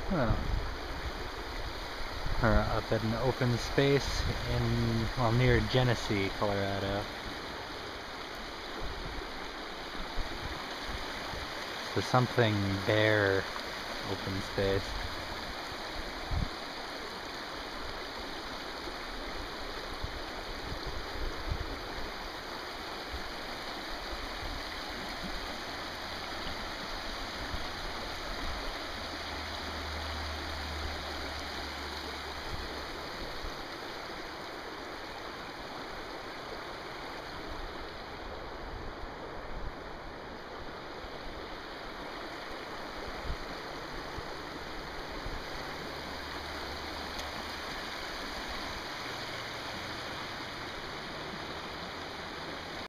Oh. Or up at an open space in, well, near Genesee, Colorado. So something bare open space.